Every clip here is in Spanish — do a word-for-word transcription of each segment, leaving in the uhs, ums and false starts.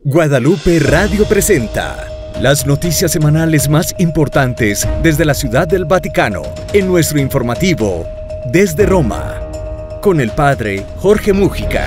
Guadalupe Radio presenta las noticias semanales más importantes desde la Ciudad del Vaticano en nuestro informativo Desde Roma, con el Padre Jorge Mújica.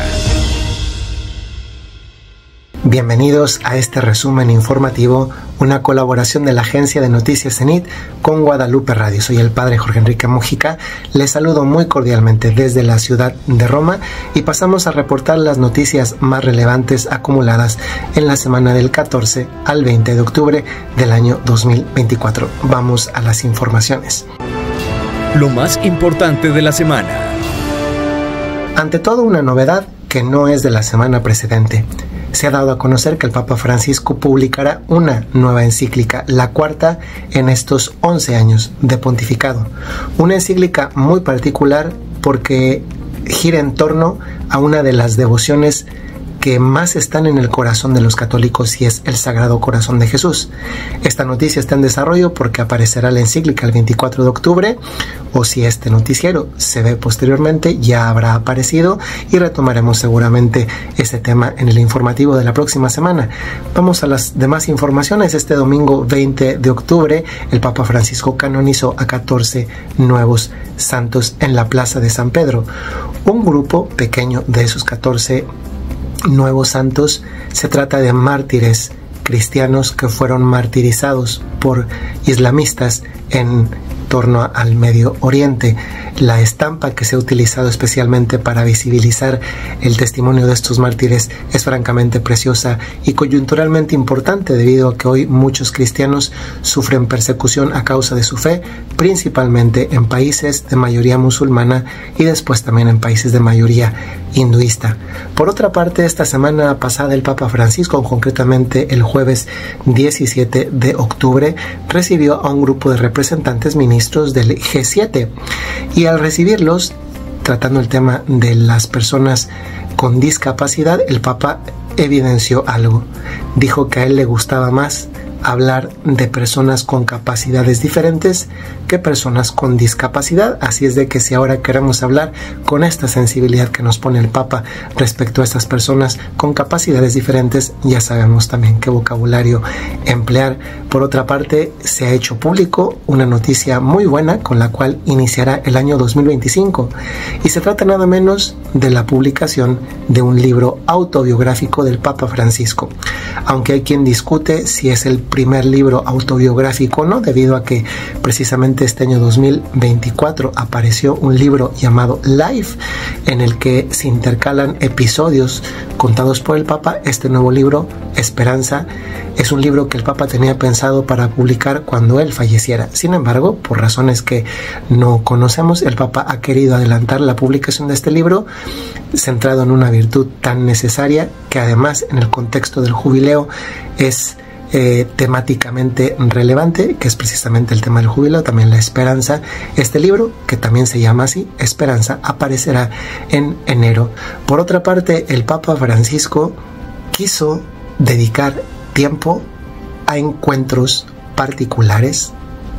Bienvenidos a este resumen informativo, una colaboración de la agencia de noticias CENIT con Guadalupe Radio. Soy el Padre Jorge Enrique Mújica, les saludo muy cordialmente desde la ciudad de Roma y pasamos a reportar las noticias más relevantes acumuladas en la semana del catorce al veinte de octubre del año dos mil veinticuatro. Vamos a las informaciones. Lo más importante de la semana. Ante todo, una novedad que no es de la semana precedente. Se ha dado a conocer que el Papa Francisco publicará una nueva encíclica, la cuarta en estos once años de pontificado. Una encíclica muy particular porque gira en torno a una de las devociones que más están en el corazón de los católicos y es el Sagrado Corazón de Jesús. Esta noticia está en desarrollo porque aparecerá la encíclica el veinticuatro de octubre, o si este noticiero se ve posteriormente, ya habrá aparecido y retomaremos seguramente este tema en el informativo de la próxima semana. Vamos a las demás informaciones. Este domingo veinte de octubre, el Papa Francisco canonizó a catorce nuevos santos en la Plaza de San Pedro. Un grupo pequeño de esos catorce nuevos santos se trata de mártires cristianos que fueron martirizados por islamistas en torno al Medio Oriente. La estampa que se ha utilizado especialmente para visibilizar el testimonio de estos mártires es francamente preciosa y coyunturalmente importante debido a que hoy muchos cristianos sufren persecución a causa de su fe, principalmente en países de mayoría musulmana y después también en países de mayoría hinduista. Por otra parte, esta semana pasada el Papa Francisco, concretamente el jueves diecisiete de octubre, recibió a un grupo de representantes ministros del G siete y al recibirlos, tratando el tema de las personas con discapacidad, el Papa evidenció algo. Dijo que a él le gustaba más hablar de personas con capacidades diferentes que personas con discapacidad, así es de que si ahora queremos hablar con esta sensibilidad que nos pone el Papa respecto a estas personas con capacidades diferentes, ya sabemos también qué vocabulario emplear. Por otra parte, se ha hecho público una noticia muy buena con la cual iniciará el año dos mil veinticinco y se trata nada menos de la publicación de un libro autobiográfico del Papa Francisco, aunque hay quien discute si es el primer libro autobiográfico o no, debido a que precisamente este año dos mil veinticuatro apareció un libro llamado Life, en el que se intercalan episodios contados por el Papa. Este nuevo libro, Esperanza, es un libro que el Papa tenía pensado para publicar cuando él falleciera. Sin embargo, por razones que no conocemos, el Papa ha querido adelantar la publicación de este libro, centrado en una virtud tan necesaria que además en el contexto del jubileo es Eh, temáticamente relevante, que es precisamente el tema del jubileo, también la esperanza. Este libro, que también se llama así, Esperanza, aparecerá en enero. Por otra parte, el Papa Francisco quiso dedicar tiempo a encuentros particulares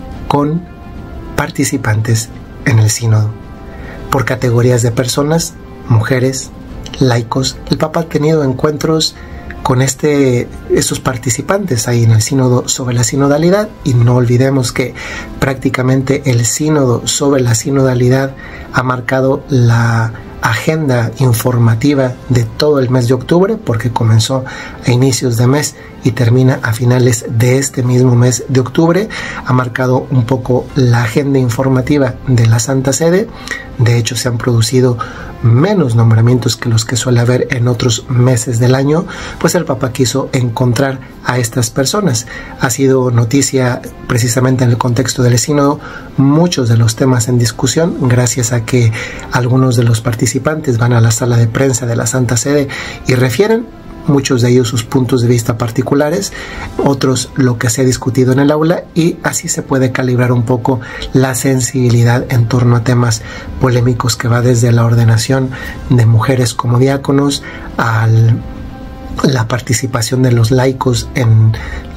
con participantes en el sínodo, por categorías de personas, mujeres, laicos. El Papa ha tenido encuentros con este, estos participantes ahí en el sínodo sobre la sinodalidad, y no olvidemos que prácticamente el sínodo sobre la sinodalidad ha marcado la agenda informativa de todo el mes de octubre, porque comenzó a inicios de mes y termina a finales de este mismo mes de octubre. Ha marcado un poco la agenda informativa de la Santa Sede. De hecho, se han producido menos nombramientos que los que suele haber en otros meses del año, pues el Papa quiso encontrar a estas personas. Ha sido noticia precisamente en el contexto del sínodo muchos de los temas en discusión, gracias a que algunos de los participantes van a la sala de prensa de la Santa Sede y refieren, muchos de ellos sus puntos de vista particulares, otros lo que se ha discutido en el aula, y así se puede calibrar un poco la sensibilidad en torno a temas polémicos que va desde la ordenación de mujeres como diáconos a la participación de los laicos en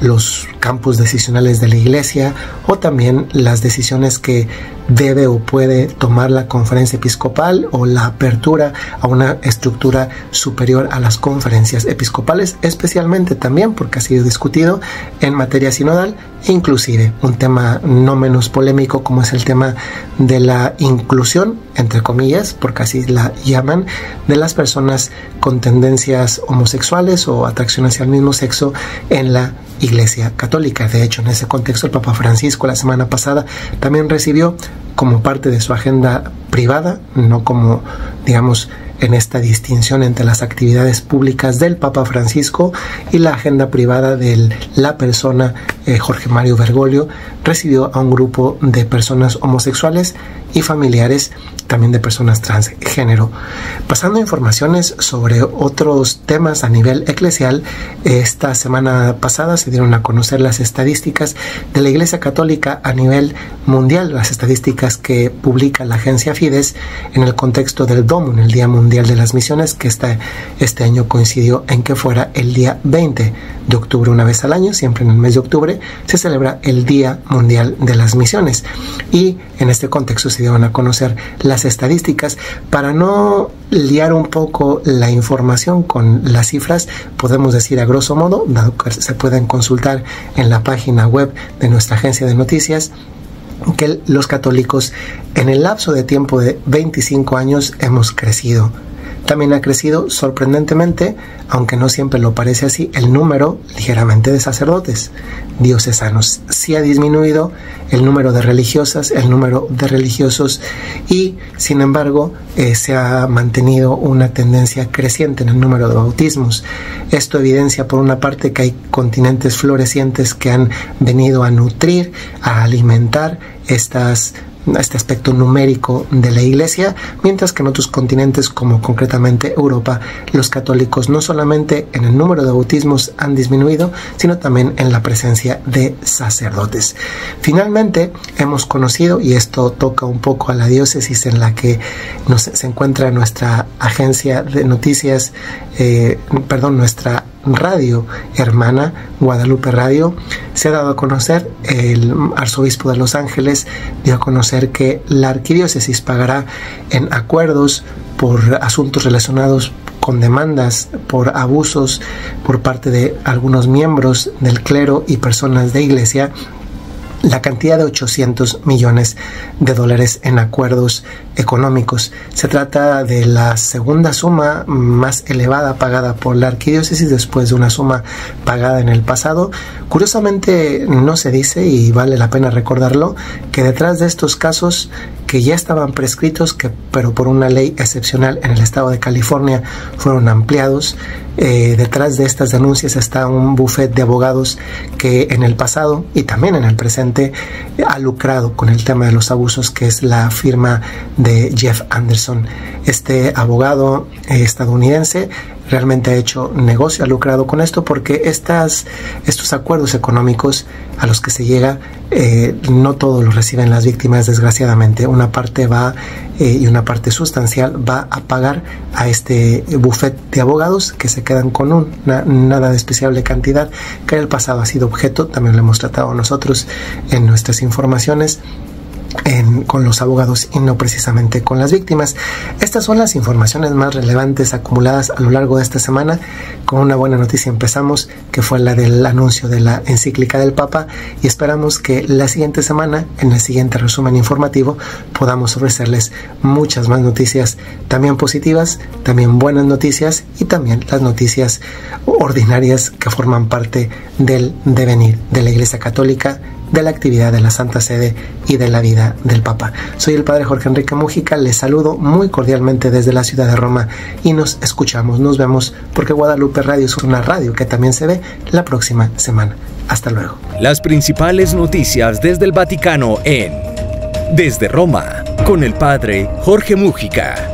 los campos decisionales de la Iglesia o también las decisiones que debe o puede tomar la conferencia episcopal o la apertura a una estructura superior a las conferencias episcopales, especialmente también porque ha sido discutido en materia sinodal e inclusive un tema no menos polémico como es el tema de la inclusión, entre comillas, porque así la llaman, de las personas con tendencias homosexuales o atracción hacia el mismo sexo en la Iglesia Católica. De hecho, en ese contexto, el Papa Francisco la semana pasada también recibió como parte de su agenda privada, no como, digamos, en esta distinción entre las actividades públicas del Papa Francisco y la agenda privada de la persona eh, Jorge Mario Bergoglio, recibió a un grupo de personas homosexuales y familiares también de personas transgénero. Pasando a informaciones sobre otros temas a nivel eclesial, esta semana pasada se dieron a conocer las estadísticas de la Iglesia Católica a nivel mundial, las estadísticas que publica la agencia Fides en el contexto del D O M, en el Día Mundial de las Misiones, que este, este año coincidió en que fuera el día veinte de octubre, una vez al año, siempre en el mes de octubre, se celebra el Día Mundial de las Misiones. Y en este contexto se dieron a conocer las estadísticas. Para no liar un poco la información con las cifras, podemos decir a grosso modo, dado que se pueden consultar en la página web de nuestra agencia de noticias, que los católicos en el lapso de tiempo de veinticinco años hemos crecido. También ha crecido sorprendentemente, aunque no siempre lo parece así, el número ligeramente de sacerdotes diocesanos. Sí ha disminuido el número de religiosas, el número de religiosos y, sin embargo, eh, se ha mantenido una tendencia creciente en el número de bautismos. Esto evidencia, por una parte, que hay continentes florecientes que han venido a nutrir, a alimentar estas este aspecto numérico de la Iglesia, mientras que en otros continentes, como concretamente Europa, los católicos no solamente en el número de bautismos han disminuido, sino también en la presencia de sacerdotes. Finalmente, hemos conocido, y esto toca un poco a la diócesis en la que nos, se encuentra nuestra agencia de noticias, eh, perdón, nuestra radio hermana, Guadalupe Radio, se ha dado a conocer, el arzobispo de Los Ángeles dio a conocer que la arquidiócesis pagará en acuerdos por asuntos relacionados con demandas por abusos por parte de algunos miembros del clero y personas de iglesia, la cantidad de ochocientos millones de dólares en acuerdos económicos. Se trata de la segunda suma más elevada pagada por la arquidiócesis después de una suma pagada en el pasado. Curiosamente no se dice, y vale la pena recordarlo, que detrás de estos casos que ya estaban prescritos, que pero por una ley excepcional en el estado de California fueron ampliados, eh, detrás de estas denuncias está un bufete de abogados que en el pasado y también en el presente ha lucrado con el tema de los abusos, que es la firma de Jeff Anderson. Este abogado eh, estadounidense realmente ha hecho negocio, ha lucrado con esto, porque estas, estos acuerdos económicos a los que se llega, eh, no todos los reciben las víctimas, desgraciadamente. Una parte va eh, y una parte sustancial va a pagar a este bufete de abogados, que se quedan con una nada despreciable cantidad que en el pasado ha sido objeto, también lo hemos tratado nosotros en nuestras informaciones, En, con los abogados y no precisamente con las víctimas. Estas son las informaciones más relevantes acumuladas a lo largo de esta semana. Con una buena noticia empezamos, que fue la del anuncio de la encíclica del Papa, y esperamos que la siguiente semana, en el siguiente resumen informativo, podamos ofrecerles muchas más noticias, también positivas, también buenas noticias y también las noticias ordinarias que forman parte del devenir de la Iglesia Católica, de la actividad de la Santa Sede y de la vida del Papa. Soy el Padre Jorge Enrique Mújica, les saludo muy cordialmente desde la ciudad de Roma y nos escuchamos, nos vemos, porque Guadalupe Radio es una radio que también se ve la próxima semana. Hasta luego. Las principales noticias desde el Vaticano en Desde Roma, con el Padre Jorge Mújica.